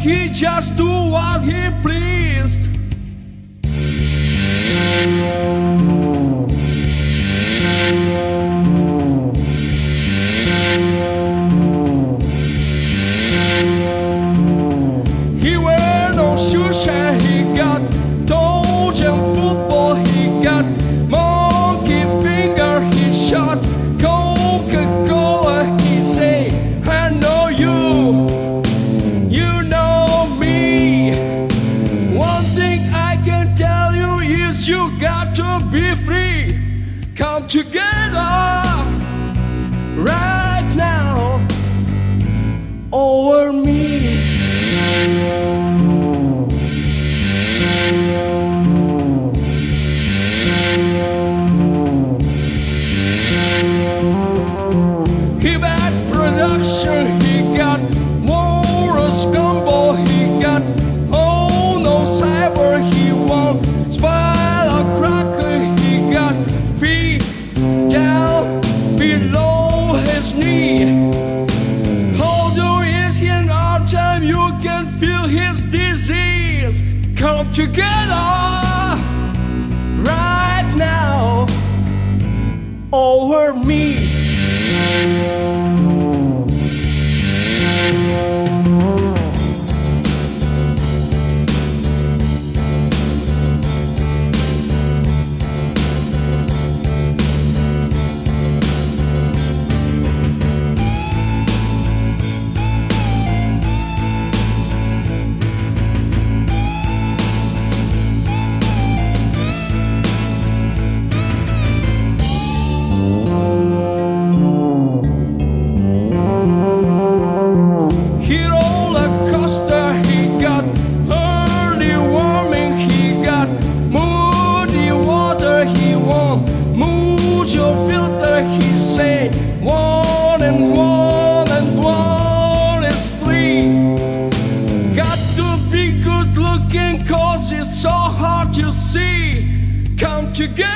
he just do what he pleased. He wear no shoes and he got toes and football. He got monkey finger. He shot Coca-Cola. He say, I know you, you know me. One thing I can tell you is you got to be free. Come together right now over me. He bad production, he got Morris Gumbo, he got oh no cyber, he won't spoil a cracker, he got feet down below his knee. Hold your ears in all time, you can feel his disease. Come together right now over me. Cause it's so hard to see. Come together